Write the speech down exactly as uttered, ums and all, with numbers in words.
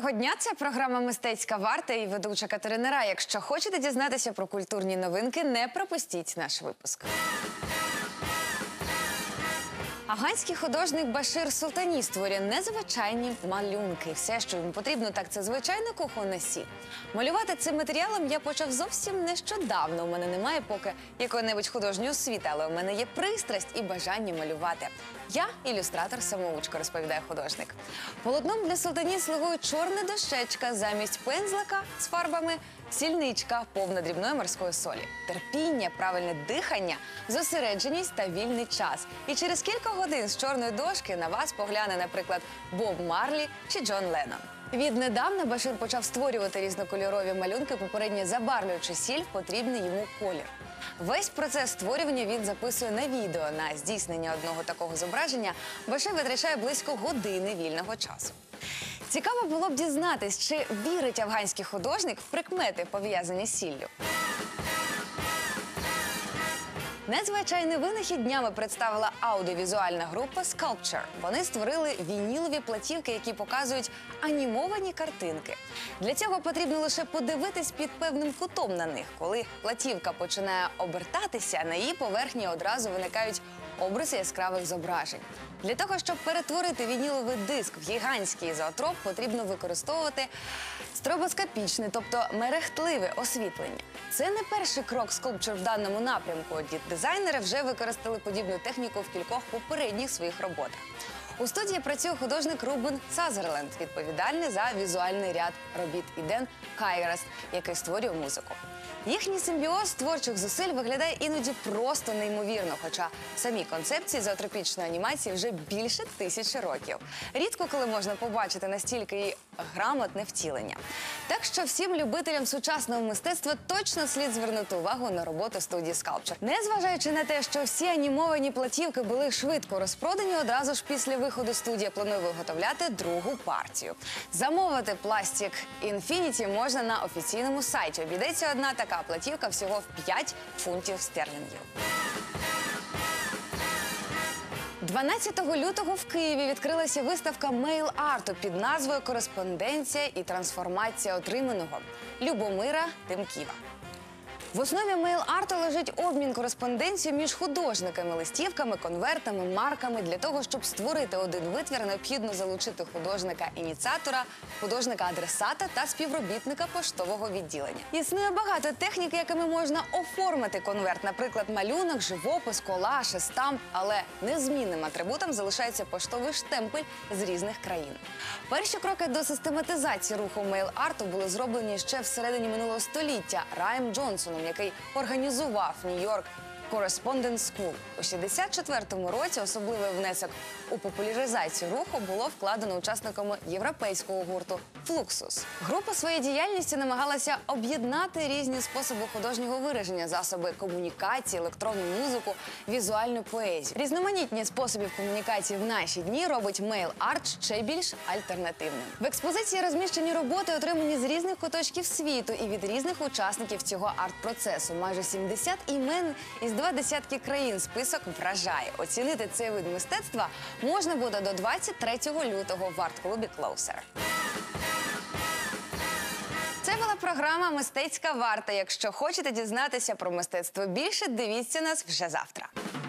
Доброго дня, це програма «Мистецька варта» і ведуча Катерина Рай. Якщо хочете дізнатися про культурні новинки, не пропустіть наш випуск. Афганський художник Башир Султані створює незвичайні малюнки. Все, що йому потрібно, так це звичайна кухонна сіль. Малювати цим матеріалом я почав зовсім нещодавно. У мене немає поки якої-небудь художньої освіти, але у мене є пристрасть і бажання малювати. Я ілюстратор-самоучка, розповідає художник. Полотном для Султані слугує чорна дощечка, замість пензлика з фарбами сільничка, повна дрібної морської солі. Терпіння, правильне дихання, зосередженість та вільний час. І через кілька годин з чорної дошки на вас погляне, наприклад, Боб Марлі чи Джон Леннон. Віднедавна Башир почав створювати різнокольорові малюнки, попередньо забарвлюючи сіль в потрібний йому колір. Весь процес створювання він записує на відео. На здійснення одного такого зображення Башир витрачає близько години вільного часу. Цікаво було б дізнатись, чи вірить афганський художник в прикмети, пов'язані з сіллю. Незвичайний винахід днями представила аудіовізуальна група Sculpture. Вони створили вінілові платівки, які показують анімовані картинки. Для цього потрібно лише подивитись під певним кутом на них. Коли платівка починає обертатися, на її поверхні одразу виникають обриси яскравих зображень. Для того, щоб перетворити вініловий диск в гігантський ізоотроп, потрібно використовувати стробоскопічне, тобто мерехтливе освітлення. Це не перший крок Sculpture в даному напрямку. Дизайнери вже використали подібну техніку в кількох попередніх своїх роботах. У студії працює художник Рубен Сазерленд, відповідальний за візуальний ряд робіт, і Ден Хайграст, який створює музику. Їхній симбіоз творчих зусиль виглядає іноді просто неймовірно, хоча самі концепції зоотропічної анімації вже більше тисячі років. Рідко коли можна побачити настільки її грамотне втілення. Так що всім любителям сучасного мистецтва точно слід звернути увагу на роботу студії Sculpture. Незважаючи на те, що всі анімовані платівки були швидко розпродані, одразу ж після виходу студія планує виготовляти другу партію. Замовити пластик Infinity можна на офіційному сайті. Обійдеться одна така платівка всього в п'ять фунтів стерлінгів. дванадцятого лютого в Києві відкрилася виставка мейл-арту під назвою «Кореспонденція і трансформація отриманого» Любомира Тимківа. В основі мейл-арту лежить обмін кореспонденцією між художниками, листівками, конвертами, марками. Для того, щоб створити один витвір, необхідно залучити художника-ініціатора, художника-адресата та співробітника поштового відділення. Існує багато технік, якими можна оформити конверт, наприклад, малюнок, живопис, колаж, естамп, але незмінним атрибутом залишається поштовий штемпель з різних країн. Перші кроки до систематизації руху мейл-арту були зроблені ще всередині минулого століття Раєм Джонсоном, який організував Нью-Йорк Correspondence School. У шістдесят четвертому році особливий внесок у популяризацію руху було вкладено учасниками європейського гурту «Флуксус». Група своєю діяльністю намагалася об'єднати різні способи художнього вираження, засоби комунікації, електронну музику, візуальну поезію. Різноманітні способів комунікації в наші дні робить мейл-арт ще більш альтернативним. В експозиції розміщені роботи, отримані з різних куточків світу і від різних учасників цього арт-процесу. Майже сімдесят імен із два десятки країн. Список вражає. Оцінити цей вид мистецтва можна буде до двадцять третього лютого в арт-клубі «Клоусер». Це була програма «Мистецька варта». Якщо хочете дізнатися про мистецтво більше, дивіться нас вже завтра.